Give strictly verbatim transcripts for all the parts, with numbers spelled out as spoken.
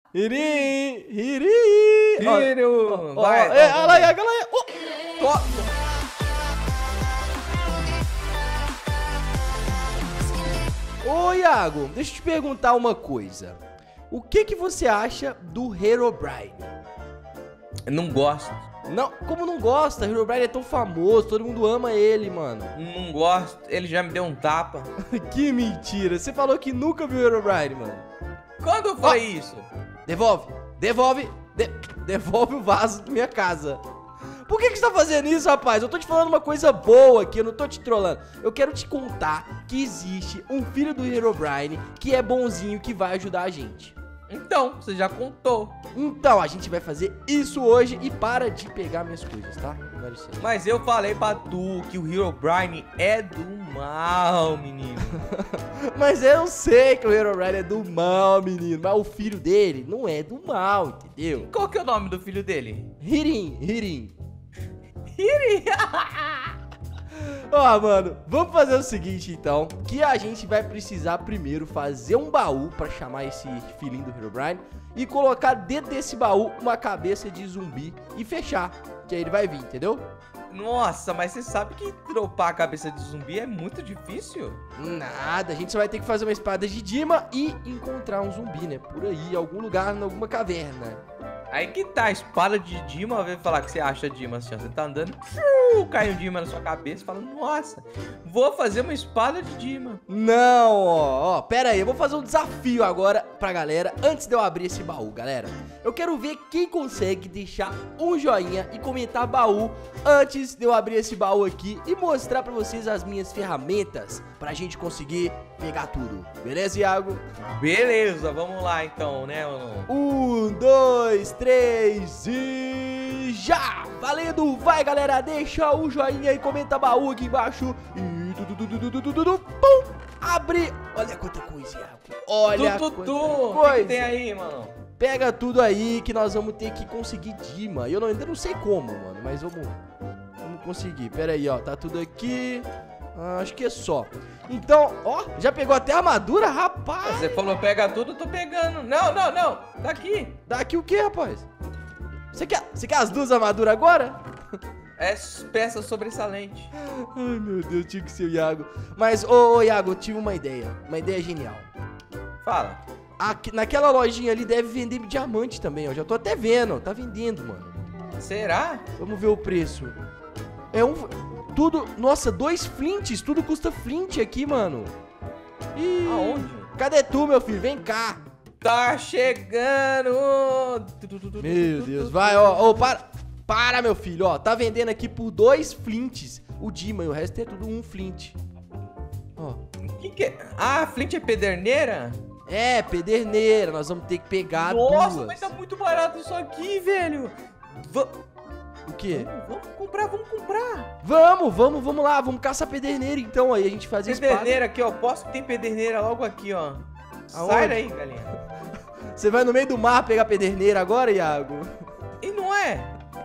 Hirim, hirim. Hiro. Vai. É, olha lá, Iago, olha lá. Ô, Ô, Iago, deixa eu te perguntar uma coisa. O que que você acha do Herobrine? Eu não gosto. Não, como não gosta? Herobrine é tão famoso, todo mundo ama ele, mano. Não gosto. Ele já me deu um tapa. Que mentira. Você falou que nunca viu Herobrine, mano. Quando eu falei isso? Devolve, devolve, de- devolve o vaso da minha casa. Por que que você tá fazendo isso, rapaz? Eu tô te falando uma coisa boa aqui, eu não tô te trollando. Eu quero te contar que existe um filho do Herobrine que é bonzinho, que vai ajudar a gente. Então, você já contou. Então, a gente vai fazer isso hoje e para de pegar minhas coisas, tá? Dá licença. Mas eu falei pra tu que o Herobrine é do mal, menino. Mas eu sei que o Herobrine é do mal, menino. Mas o filho dele não é do mal, entendeu? Qual que é o nome do filho dele? Hirin, Hirin. Hiri. Ó, mano, vamos fazer o seguinte, então. Que a gente vai precisar primeiro fazer um baú pra chamar esse filhinho do Herobrine e colocar dentro desse baú uma cabeça de zumbi e fechar. Que aí ele vai vir, entendeu? Nossa, mas você sabe que dropar a cabeça de zumbi é muito difícil? Nada, a gente só vai ter que fazer uma espada de Dima e encontrar um zumbi, né? Por aí, em algum lugar, em alguma caverna. Aí que tá, a espada de Dima, vem falar que você acha Dima assim, ó. Você tá andando, fiu, cai um Dima na sua cabeça e fala, nossa, vou fazer uma espada de Dima. Não, ó, ó, pera aí, eu vou fazer um desafio agora pra galera, antes de eu abrir esse baú, galera. Eu quero ver quem consegue deixar um joinha e comentar baú antes de eu abrir esse baú aqui e mostrar pra vocês as minhas ferramentas pra gente conseguir pegar tudo. Beleza, Iago? Beleza, vamos lá então, né, mano? Um, dois, três e já! Valendo! Vai, galera! Deixa o joinha e comenta baú aqui embaixo. E tu, tu, tu, tu, tu, tu, tu, tu, pum! Abre! Olha quanta coisa, Iago! Olha Tu, tu, quanta tu, o que, coisa! que tem aí, mano? Pega tudo aí que nós vamos ter que conseguir Dima. Eu não, ainda não sei como, mano, mas vamos, vamos conseguir. Pera aí, ó, tá tudo aqui. Ah, acho que é só. Então, ó, já pegou até a armadura, rapaz. Você falou pega tudo, eu tô pegando. Não, não, não, daqui. Daqui o que, rapaz? Você quer, você quer as duas armaduras agora? É peça sobressalente. Ai, meu Deus, tinha que ser o Iago. Mas, ô, ô, Iago, eu tive uma ideia. Uma ideia genial. Fala. Aqui, naquela lojinha ali deve vender diamante também, ó. Já tô até vendo, tá vendendo, mano. Será? Vamos ver o preço. É um... Tudo... Nossa, dois flints. Tudo custa flint aqui, mano. Ih, Aonde? cadê tu, meu filho? Vem cá. Tá chegando. Meu Deus, vai, ó. Ô, para. Para, meu filho, ó. Tá vendendo aqui por dois flints. O Dima e o resto é tudo um flint. Ó. Que que é? Ah, flint é pederneira? É, pederneira. Nós vamos ter que pegar Nossa, duas. mas tá muito barato isso aqui, velho. Va- O quê? Vamos, vamos comprar, vamos comprar. Vamos, vamos, vamos lá. Vamos caçar pederneira, então. Aí a gente faz a espada. Pederneira aqui, ó. Posso que tem pederneira logo aqui, ó. Aonde? Sai daí, galinha. Você vai no meio do mar pegar pederneira agora, Iago? E não é?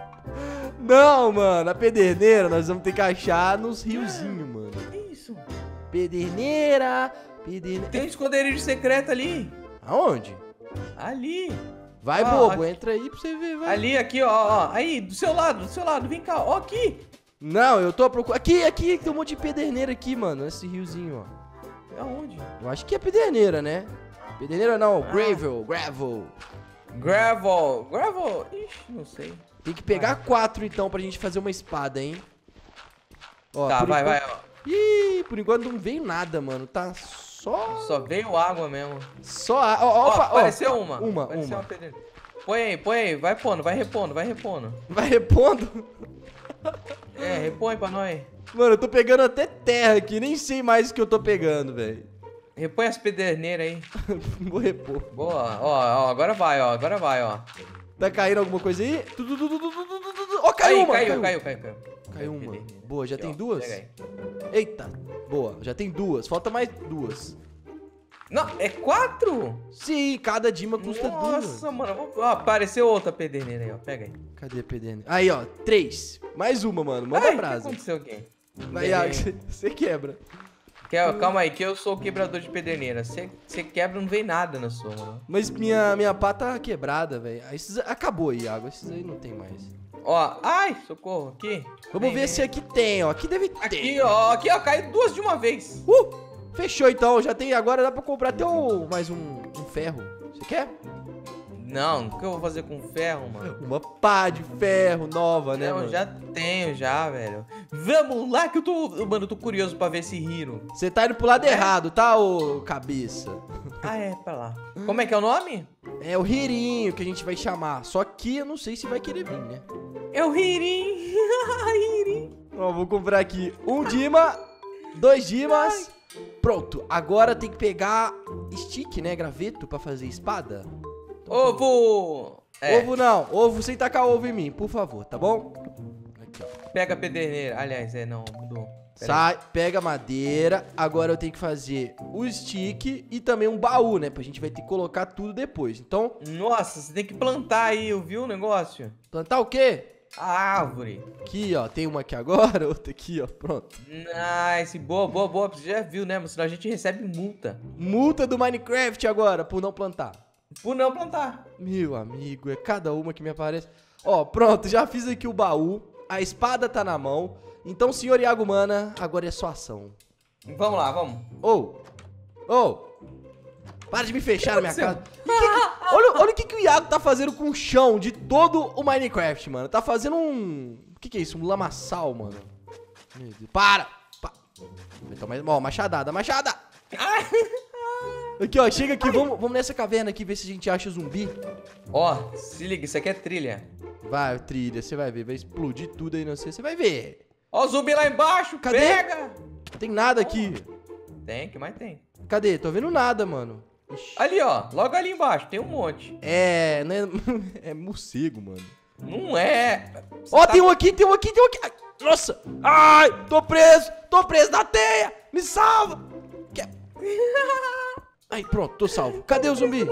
Não, mano. A pederneira nós vamos ter que achar nos riozinhos, mano. Que isso? Pederneira, pederneira. Tem um esconderijo secreto ali. Aonde? Ali. Vai, Ó, bobo. aqui. Entra aí pra você ver, vai. Ali, aqui, ó, ó. Aí, do seu lado, do seu lado. Vem cá, ó, aqui. Não, eu tô procurando. Aqui, aqui. Tem um monte de pederneira aqui, mano. Nesse riozinho, ó. Aonde? Eu acho que é pederneira, né? Pederneira não. Ah. Gravel, gravel. Gravel. Gravel. Ixi, não sei. Tem que pegar quatro, então, pra gente fazer uma espada, hein? Ó, Tá, por vai, enquanto- vai, ó. Ih, por enquanto não veio nada, mano. Tá só... Só veio água mesmo. Só... a- Ó, Ó, opa, ó. apareceu uma. Uma, Apareceu uma. pederneira. Põe aí, põe aí. Vai pondo, vai repondo, vai repondo. Vai repondo? É, repõe pra nós. Mano, eu tô pegando até terra aqui. Nem sei mais o que eu tô pegando, velho. Repõe as pederneiras aí. Vou repor. Boa. Ó, ó, agora vai, ó. Agora vai, ó. Tá caindo alguma coisa aí? Tu, tu, tu, tu, tu, tu, tu, tu, tu. Ó, caiu Aí, uma. caiu, caiu, caiu, caiu. Caiu uma. Pederneira. Boa, já Aqui, tem ó, duas? pega aí. Eita. Boa, já tem duas. Falta mais duas. Não, é quatro? Sim, cada Dima custa duas. Nossa, mano. Vamos... Ó, apareceu outra pederneira aí, ó. Pega aí. Cadê a pederneira? Aí, ó. Três. Mais uma, mano. Manda Ai, o que brasa. aconteceu aqui? Vai, Iago, você- você quebra. Que, calma aí, que eu sou o quebrador de pederneira. Você quebra, não vem nada na sua, mano. Mas minha, minha pá tá quebrada, velho. Esses acabou, Iago. Esses aí não tem mais. Ó, ai, socorro, aqui. Vamos ver se aqui tem, ó. Aqui deve ter. Aqui, ó, aqui, ó, caiu duas de uma vez. Uh, fechou então. Já tem, agora dá pra comprar até um, mais um, um ferro. Você quer? Não, o que eu vou fazer com ferro, mano? Uma pá de ferro nova, né, Não, mano? eu já tenho, já, velho. Vamos lá que eu tô... Mano, eu tô curioso pra ver esse Hiro. Você tá indo pro lado é? errado, tá, ô cabeça? Ah, é, pra lá. Como é que é o nome? É o Hirinho que a gente vai chamar. Só que eu não sei se vai querer vir, né? É o Hirim. Hirim. Ó, vou comprar aqui um Dima, dois Dimas. Pronto, agora tem que pegar stick, né, graveto pra fazer espada. Ovo! É. Ovo não, ovo sem tacar ovo em mim, por favor, tá bom? Aqui, ó. Pega a pederneira. Aliás, é, não, mudou. Pera Sai, aí. pega a madeira. Agora eu tenho que fazer o stick e também um baú, né? Pra gente vai ter que colocar tudo depois. Então, Nossa, você tem que plantar aí, viu o negócio? plantar o quê? A árvore. Aqui, ó, tem uma aqui agora, outra aqui, ó, pronto. Nice, boa, boa, boa. Você já viu, né? Mas senão a gente recebe multa. Multa do Minecraft agora, por não plantar. Por não plantar. Meu amigo, é cada uma que me aparece. Ó, pronto, já fiz aqui o baú. A espada tá na mão. Então, senhor Iago Mana, agora é sua ação. Vamos lá, vamos. Ô, ô, para de me fechar na minha aconteceu? casa. E que que- olha, olha o que, que o Iago tá fazendo com o chão de todo o Minecraft, mano. Tá fazendo um... O que que é isso? Um lamaçal, mano. Meu Deus. Para! Pa... Vai tomar... Ó, machadada, machada! Aqui, ó, chega aqui, vamos, vamos nessa caverna aqui ver se a gente acha zumbi. Ó, se liga, isso aqui é trilha. Vai, trilha, você vai ver, vai explodir tudo aí, não sei, você vai ver. Ó o zumbi lá embaixo, Cadê? pega! Não tem nada aqui. Tem, que mais tem? Cadê? Tô vendo nada, mano. Ixi. Ali, ó, logo ali embaixo, tem um monte. É, não é... é morcego, mano. Não é. Você Ó, tá- tem um aqui, tem um aqui, tem um aqui. Ai, nossa! Ai, tô preso! Tô preso na teia! Me salva! Que- Ai, pronto, tô salvo. Cadê o zumbi?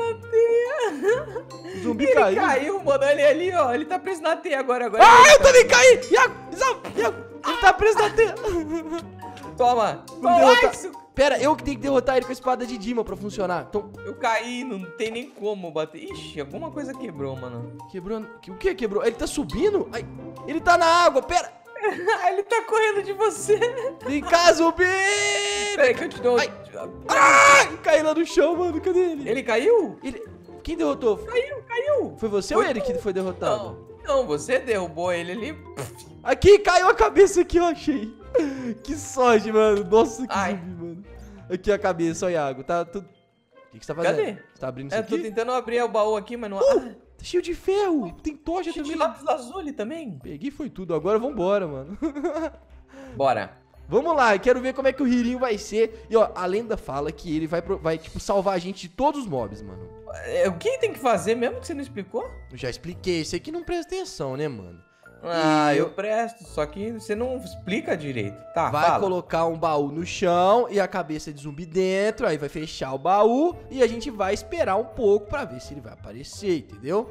O zumbi Ele caiu. caiu, mano, ele ali, ó, ele tá preso na teia agora, agora. Ai, ele eu também caí! Iago, me salva! Iago, ele tá preso na teia. Toma, Vamos toma derrotar. isso. Pera, eu que tenho que derrotar ele com a espada de Dima pra funcionar. Então, Eu caí, não tem nem como bater. Ixi, alguma coisa quebrou, mano. quebrou... O que quebrou? Ele tá subindo? Ai, ele tá na água, pera! ele tá correndo de você. Vem cá, zumbi! Peraí que eu te dou... Ai. Ai, caí lá no chão, mano, cadê ele? Ele caiu? Ele... Quem derrotou? Caiu, caiu. Foi você Foi ou ele tu. que foi derrotado? Não, não, você derrubou ele ali. Aqui, caiu a cabeça aqui, eu achei. Que sorte, mano. Nossa, que Ai. zumbi, mano. Aqui a cabeça, ó, Iago. Tá tudo... O que, que você tá fazendo? Cadê? Você tá abrindo isso É, aqui? tô tentando abrir o baú aqui, mas não... Uh, Ah, tá cheio de ferro. Tem tocha cheio de também. lápis lazuli também. Peguei foi tudo. Agora vambora, mano. Bora. Vamos lá, eu quero ver como é que o Hirinho vai ser. E ó, a lenda fala que ele vai, pro- vai tipo, salvar a gente de todos os mobs, mano. É, o que tem que fazer mesmo que você não explicou? Eu já expliquei, você que não presta atenção, né, mano? Ah, E eu eu- presto, só que você não explica direito. Tá, Vai fala. colocar um baú no chão e a cabeça de zumbi dentro, aí vai fechar o baú e a gente vai esperar um pouco pra ver se ele vai aparecer, entendeu?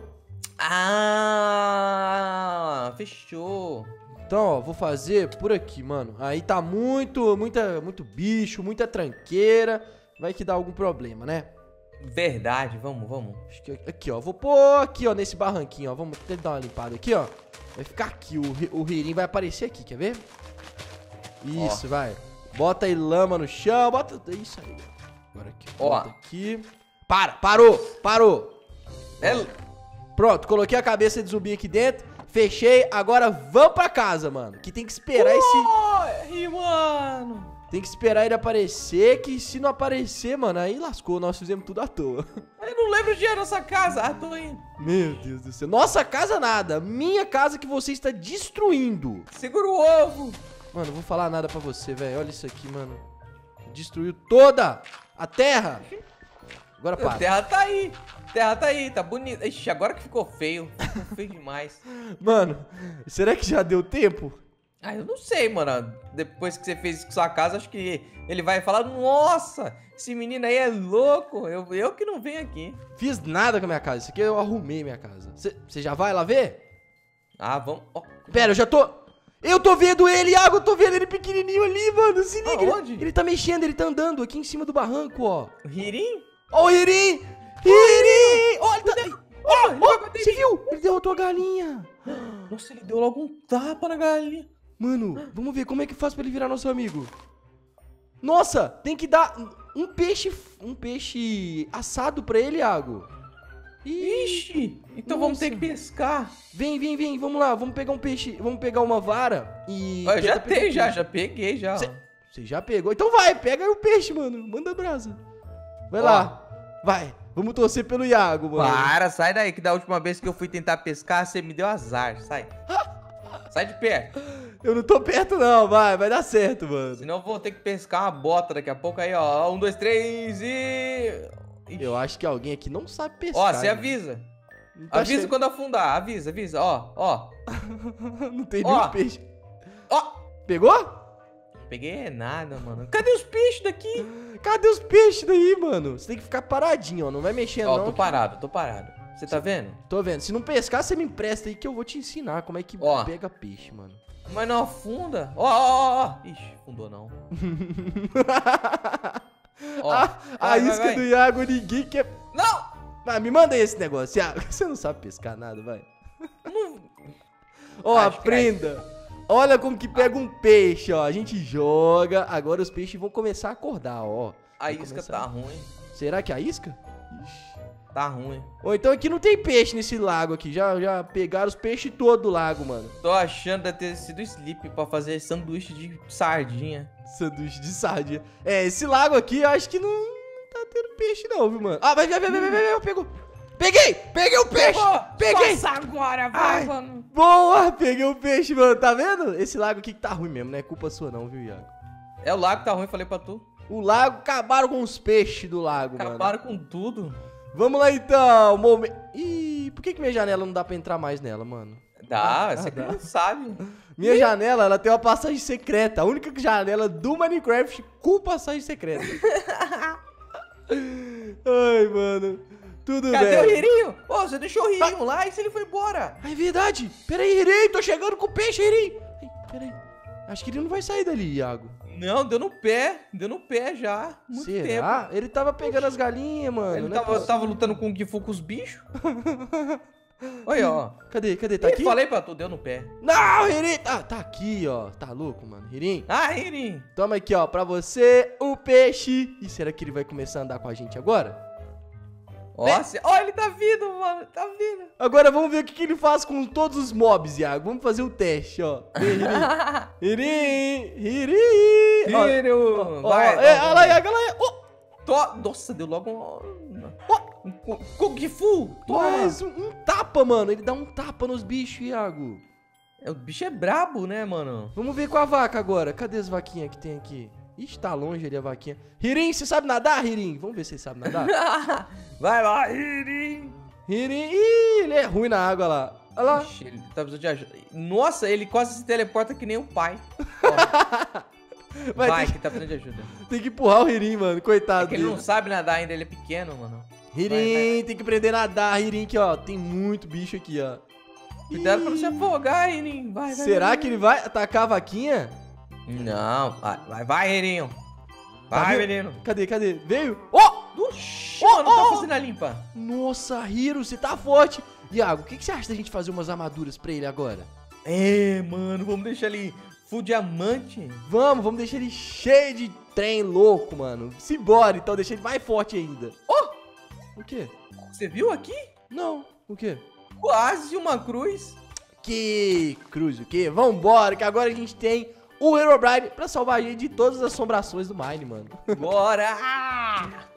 Ah, fechou. Então, ó, vou fazer por aqui, mano. Aí tá muito, muita, muito bicho, muita tranqueira. Vai que dá algum problema, né? Verdade, vamos, vamos. Acho que aqui, ó. Vou pôr aqui, ó, nesse barranquinho, ó. Vamos tentar dar uma limpada aqui, ó. Vai ficar aqui. O, ri- o Hirin vai aparecer aqui, quer ver? Isso, vai. Bota aí lama no chão. Bota. Isso aí. Agora aqui. Ó. Bota aqui. Para, parou, parou. É... Pronto, coloquei a cabeça de zumbi aqui dentro. Fechei. Agora vamos pra casa, mano. Que tem que esperar esse. Corre, mano. Tem que esperar ele aparecer. Que se não aparecer, mano, aí lascou. Nós fizemos tudo à toa. Eu não lembro de ir nessa casa. Ah, tô indo. Meu Deus do céu. Nossa casa nada. Minha casa que você está destruindo. Segura o ovo. Mano, não vou falar nada pra você, velho. Olha isso aqui, mano. Destruiu toda a terra. Agora A para. terra tá aí. A terra tá aí, tá bonita. Ixi, agora que ficou feio. Ficou feio demais. Mano, será que já deu tempo? Ah, eu não sei, mano. Depois que você fez isso com sua casa, acho que ele vai falar: nossa, esse menino aí é louco. Eu, eu que não venho aqui. Fiz nada com a minha casa. Isso aqui eu arrumei minha casa. Você já vai lá ver? Ah, vamos. Ó, Pera, eu já tô... Eu tô vendo ele, Iago, eu tô vendo ele pequenininho ali, mano. Se liga. Ele, Aonde? ele tá mexendo, ele tá andando aqui em cima do barranco, ó. O Hirim? Ó o Hirim! Hirim! Ó, ele tá... Ó, ele vai ó, bater você em mim. viu? Ele derrotou a galinha. Nossa, ele deu logo um tapa na galinha. Mano, vamos ver como é que faz pra ele virar nosso amigo. Nossa, tem que dar um peixe, um peixe assado pra ele, Iago. Ih, Ixi, então vamos ter que Nossa. pescar. vem, vem, vem, vamos lá, vamos pegar um peixe, vamos pegar uma vara e... Eu já tenta pegar tenho, um já, peixe. já peguei já. Cê- Você já pegou? Então vai, pega aí o peixe, mano. Manda brasa. Vai lá. Vai. Vamos torcer pelo Iago, mano. Para, sai daí, que da última vez que eu fui tentar pescar, você me deu azar. Sai. Sai de perto. Eu não tô perto, não. Vai, vai dar certo, mano. Senão eu vou ter que pescar uma bota daqui a pouco aí, ó. Um, dois, três e. Ixi. Eu acho que alguém aqui não sabe pescar. Ó, você né? avisa. Não tá Avisa cheio- quando afundar, avisa, avisa. Ó, ó. Não tem Ó. nenhum peixe. Ó. Pegou? Peguei nada, mano. Cadê os peixes daqui? Cadê os peixes daí, mano? Você tem que ficar paradinho, ó. Não vai mexendo, Ó, não. tô que- parado, tô parado. Você tá vendo? Tô vendo. Se não pescar, você me empresta aí que eu vou te ensinar como é que Ó. pega peixe, mano. Mas não afunda. Ó, ó, ó, ó. Ixi, afundou não. Ó, a a vai, vai, isca vai. do Iago, ninguém quer... Não! Vai, me manda aí esse negócio, Iago. Você não sabe pescar nada, vai. Não. Ó, Acho que aprenda. Olha como que pega um peixe, ó. A gente joga, agora os peixes vão começar a acordar, ó. A Vai isca começar. tá ruim. Será que é a isca? Ixi. Tá ruim. Ou então aqui não tem peixe nesse lago aqui. Já, já pegaram os peixes todos do lago, mano. Tô achando de ter sido sleep pra fazer sanduíche de sardinha. Sanduíche de sardinha. É, esse lago aqui eu acho que não, não tá tendo peixe não, viu, mano? Ah, vai, vai, vai, vai, vai, vai, vai, pegou. Peguei! Peguei o peixe! Peguei! Passa agora, Ai. vai, mano. Boa! Peguei o peixe, mano. Tá vendo? Esse lago aqui que tá ruim mesmo, não é culpa sua não, viu, Iago? É o lago que tá ruim, falei pra tu. O lago, acabaram com os peixes do lago, mano. Acabaram com tudo. Vamos lá então, momento. Ih, por que que minha janela não dá pra entrar mais nela, mano? Dá, Ah, você que dá. não sabe. Minha janela, ela tem uma passagem secreta. A única janela do Minecraft com passagem secreta. Ai, mano. Tudo Cadê o bem. Hirinho? Ô, você deixou o Hirinho lá e se ele foi embora? Ah, é verdade. Pera aí, Hirim. Tô chegando com o peixe, Hirim. Ai, pera aí. Acho que ele não vai sair dali, Iago. Não, deu no pé. Deu no pé já. Muito Será? tempo. Ele tava pegando as galinhas, mano. Ele não é tava, possível. tava lutando com o Kung Fu com os bichos. Olha, ó. Cadê? Cadê? Tá Eu aqui? falei pra tu, deu no pé. Não, Hirim. Ah, tá aqui, ó. Tá louco, mano. Hirim. Ah, Hirinho. Toma aqui, ó, pra você, o peixe. E será que ele vai começar a andar com a gente agora? Ó, cê- ó, ele tá vindo, mano. Tá vindo. Agora vamos ver o que, que ele faz com todos os mobs, Iago. Vamos fazer o teste, ó. Vem, Hirim. Hirim, Hirim. Ó, Hirinho. ó, ó, Vai. é, ó, olha lá, Iago, olha lá. Ó, Tô- Nossa, deu logo um... um Ku- Kung Fu. Toma. mais um, um tapa, mano. Ele dá um tapa nos bichos, Iago. É, o bicho é brabo, né, mano? Vamos ver com a vaca agora. Cadê as vaquinhas que tem aqui? Ixi, tá longe ali a vaquinha. Hirim, você sabe nadar, Hirim? Vamos ver se ele sabe nadar. Vai lá, Hirinho. Hirim, ih, ele é ruim na água lá. Olha lá. Ixi, ele tá precisando de ajuda. Nossa, ele quase se teleporta que nem o pai. Ó, Vai, vai, ter, que tá precisando de ajuda. que, tem que empurrar o Hirim, mano. É Coitado que ele dele. não sabe nadar ainda, ele é pequeno, mano. Hirim, Vai, vai. tem que aprender a nadar, Hirim, que ó, tem muito bicho aqui, ó. Cuidado pra não se Ih, afogar, Hirinho. Vai, vai. será vai, que ele vai atacar a vaquinha? Não, vai, vai, vai, Hirinho. Tá Vai, vendo? menino. Cadê, cadê? Veio? Ó! Oxi, Ó, mano, ó, tá ó. fazendo a limpa. Nossa, Hiro, você tá forte. Iago, o que, que você acha da gente fazer umas armaduras pra ele agora? É, mano, vamos deixar ele full diamante. Vamos, vamos deixar ele cheio de trem louco, mano. Simbora, então, deixar ele mais forte ainda. Ó, O quê? você viu aqui? Não, o quê? Quase uma cruz. Que cruz, o quê? Vambora, que agora a gente tem o Herobrine pra salvar a gente de todas as assombrações do Mine, mano. Bora!